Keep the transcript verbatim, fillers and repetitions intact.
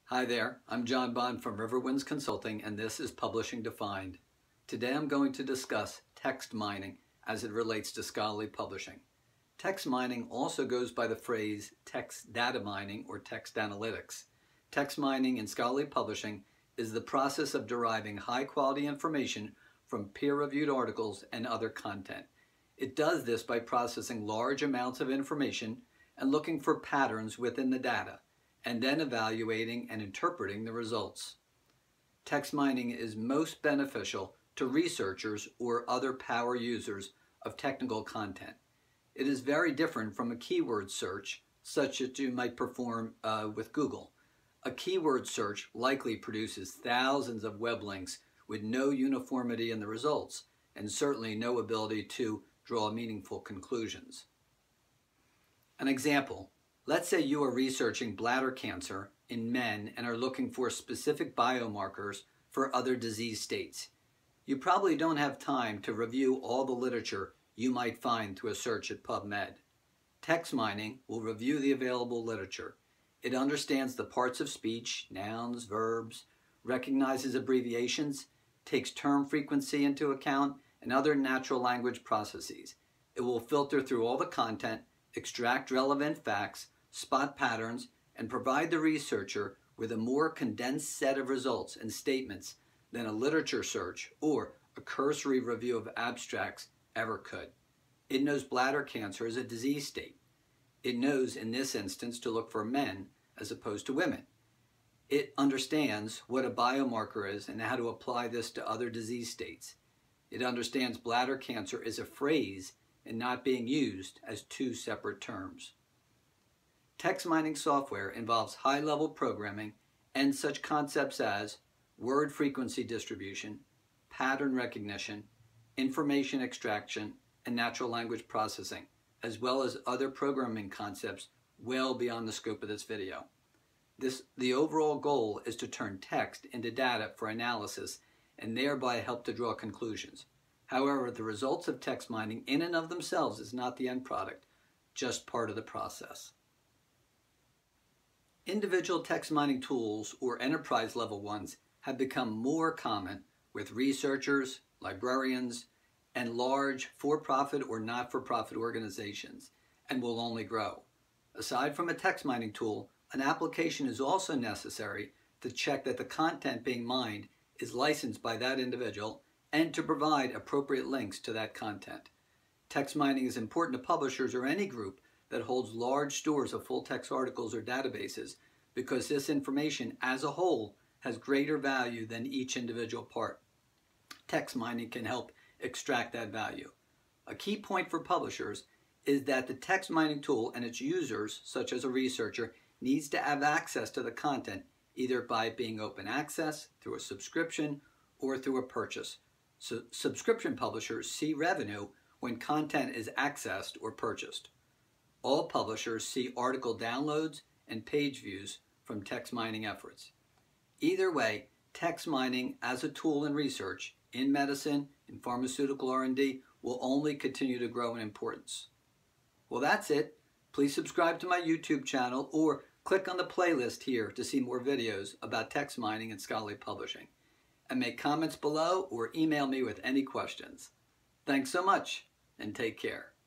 Hi there, I'm John Bond from Riverwinds Consulting, and this is Publishing Defined. Today I'm going to discuss text mining as it relates to scholarly publishing. Text mining also goes by the phrase text data mining or text analytics. Text mining in scholarly publishing is the process of deriving high-quality information from peer-reviewed articles and other content. It does this by processing large amounts of information and looking for patterns within the data, and then evaluating and interpreting the results. Text mining is most beneficial to researchers or other power users of technical content. It is very different from a keyword search, such as you might perform uh, with Google. A keyword search likely produces thousands of web links with no uniformity in the results, and certainly no ability to draw meaningful conclusions. An example. Let's say you are researching bladder cancer in men and are looking for specific biomarkers for other disease states. You probably don't have time to review all the literature you might find through a search at PubMed. Text mining will review the available literature. It understands the parts of speech, nouns, verbs, recognizes abbreviations, takes term frequency into account, and other natural language processes. It will filter through all the content, extract relevant facts, spot patterns, and provide the researcher with a more condensed set of results and statements than a literature search or a cursory review of abstracts ever could. It knows bladder cancer is a disease state. It knows, in this instance, to look for men as opposed to women. It understands what a biomarker is and how to apply this to other disease states. It understands bladder cancer is a phrase and not being used as two separate terms. Text mining software involves high-level programming and such concepts as word frequency distribution, pattern recognition, information extraction, and natural language processing, as well as other programming concepts well beyond the scope of this video. This, the overall goal is to turn text into data for analysis and thereby help to draw conclusions. However, the results of text mining in and of themselves is not the end product, just part of the process. Individual text mining tools, or enterprise-level ones, have become more common with researchers, librarians, and large for-profit or not-for-profit organizations, and will only grow. Aside from a text mining tool, an application is also necessary to check that the content being mined is licensed by that individual and to provide appropriate links to that content. Text mining is important to publishers or any group that holds large stores of full-text articles or databases, because this information as a whole has greater value than each individual part. Text mining can help extract that value. A key point for publishers is that the text mining tool and its users, such as a researcher, needs to have access to the content either by being open access, through a subscription, or through a purchase. So subscription publishers see revenue when content is accessed or purchased. All publishers see article downloads and page views from text mining efforts. Either way, text mining as a tool in research, in medicine, in pharmaceutical R and D, will only continue to grow in importance. Well, that's it. Please subscribe to my YouTube channel or click on the playlist here to see more videos about text mining and scholarly publishing. And make comments below or email me with any questions. Thanks so much, and take care.